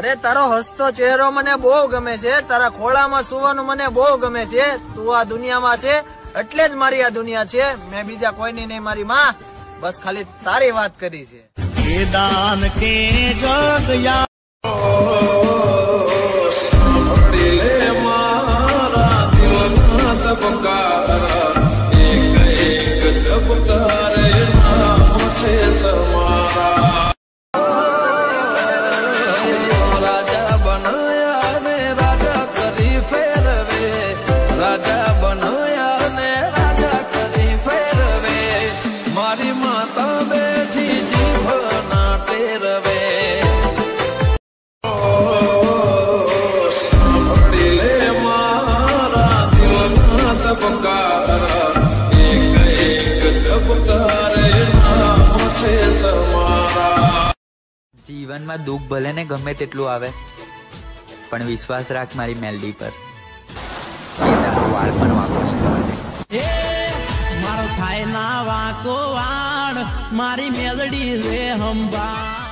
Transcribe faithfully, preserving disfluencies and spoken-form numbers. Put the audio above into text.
અરે તારો હસતો ચહેરો મને બહુ ગમે છે, તારા ખોળામાં સુવાનું મને બહુ ગમે છે. તું આ દુનિયામાં છે એટલે જ મારી આ દુનિયા છે. મેં બીજા કોઈની નહીં મારી માં, બસ ખાલી તારી વાત કરી છે. દાન કે જગ જીવનમાં દુઃખ ભલે ને ગમે તેટલું આવે પણ વિશ્વાસ રાખ મારી મેલડી પર, એ તારો વાળ પણ વાંકો નહીં કરે. મારો થાય ના વાંકો વાળ, મારી મેલડી રે હંભા.